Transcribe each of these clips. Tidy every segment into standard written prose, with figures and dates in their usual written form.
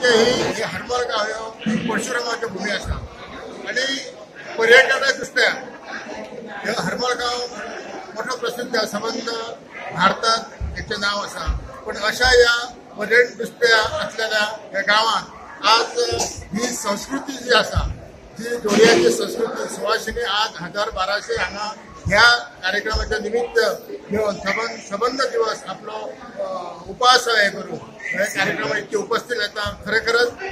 आमचे ही हरमळ गाव परशुरामाची भूमी आसा आणि पर्यटना दृष्ट्या हे हरमळ गाव मोठो प्रसिद्ध संबंध भारतात याचे नाव आसा। पण अशा या पर्यटन दृष्ट्या असलेल्या या गावात आज ही संस्कृती जी आसा जी जोडयाची संस्कृती सुवासिनी आज 1200 हांगा ह्या कार्यक्रमाच्या निमित्त घेऊन संबंध दिवस आपलो उपवास हे करून हे कार्यक्रम इतके उपस्थित येतात। खरेखरच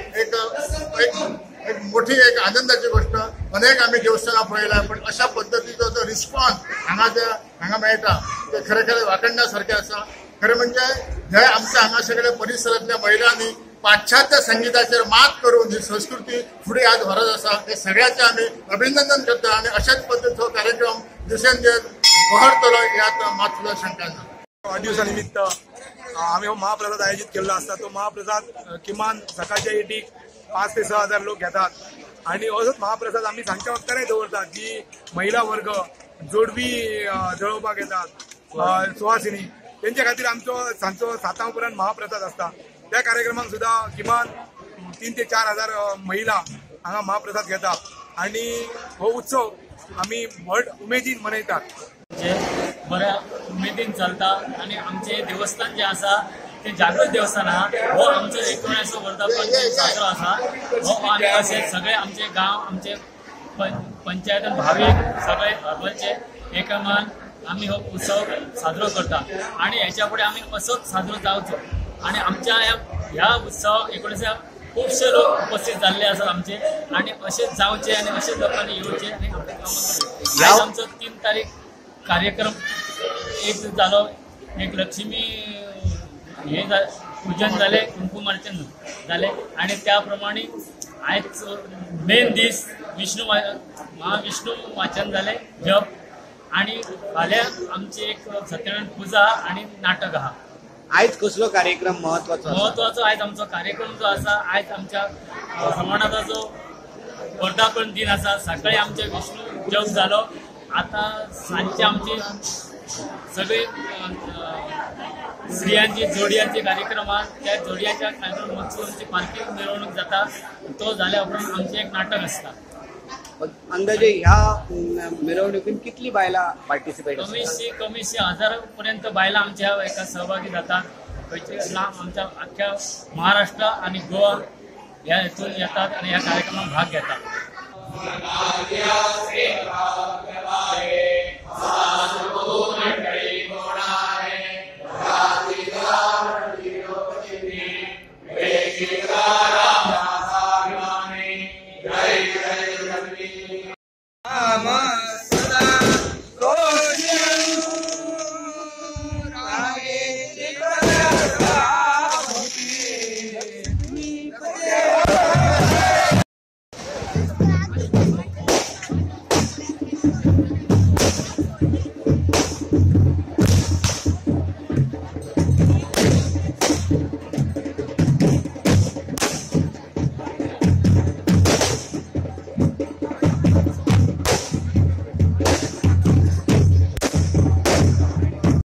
एक मोठी एक आनंदाची गोष्ट। अनेक आम्ही देवस्थानां पळयला पण अशा पद्धतीचो जो रिस्पॉन्स हांगा मेळटा ते खरेखर वाखडण्यासारखे आसा। खरं म्हणजे हे आमच्या हांगा सगळ्या परिसरातल्या महिलांनी पाश्चात्य संगीताचेर मात करून ही संस्कृती फुडें आज व्हरत आसा हे सगळ्याचे आम्ही अभिनंदन करता आणि अशाच पद्धतीचो कार्यक्रम दिवसेंदिवस बहरतलो यात मात सुद्धा शंका ना। वाढदिवसानिमित्त आम्ही हो महाप्रसाद आयोजित केला असता। तो महाप्रसाद किमान सकाळच्या इटीक 5 ते 6 हजार लोक घेतात आणि असोच महाप्रसाद आम्ही सांगच्या वक्तांनी दवरतात जी महिला वर्ग जोडवी जळोवपाक येतात सुवासिनी त्यांच्या खातीर आमचो सांजचो 7 पर्यंत महाप्रसाद असता। त्या कार्यक्रमाक सुद्धा किमान 3 ते 4 हजार महिला हांगा महाप्रसाद घेतात आणि हो उत्सव आम्ही व्हड उमेदीन मनयतात। बऱ्या उमेदीन चलता आणि आमचे देवस्थान जे आसा ते जागृत देवस्थान आहा। हो आमचो 19 वर्धापन साजरो आसा। हो आमी असे सगळे आमचे गांव आमचे पंचायत भाविक सगळे हरमळचे एकमान आम्ही हो उत्सव साजरो करता आणि ह्याच्या पुढे आम्ही असोच साजरो जावचो आणि आमच्या ह्या उत्सव 19 खूपशे लोक उपस्थित झाले असतात आमचे आणि असेच जावचे आणि असेच लोकांनी येऊचे आणि आपल्या कामाकडे आज आमचं 3 तारीख कार्यक्रम एक झालो एक लक्ष्मी हे पूजन झाले कुंकुमार्चन झाले आणि त्याप्रमाणे आज मेन दीस महाविष्णू वाचन झाले जप आणि फाल्यां आमची एक सत्यनारायण पूजा आणि नाटक आहा। आज कसलो कार्यक्रम महत्वाचो आज आमचो कार्यक्रम जो आसा आज आमच्या समाजाचा जो वर्धापन दिन आसा सकाळी आमचे विष्णू जप झालो आता सांजचे आमचे सगळे स्त्रियांची जोडयांचे कार्यक्रम आहात त्या जोडयांच्या कार्यक्रम महोत्सवाची पालखी मिरवणूक जाता तो झाल्या उपरांत आमचे एक नाटक असता। अंदाजे ह्या मिरवणुकीत कितली बायला पार्टिसिपेट कमीशी 1000 पर्यंत बायला आमच्या एका सहभागी जातात। खंयचे लांब आमच्या अख्ख्या महाराष्ट्र आणि गोवा ह्या हेतून येतात आणि ह्या कार्यक्रमात भाग घेतात।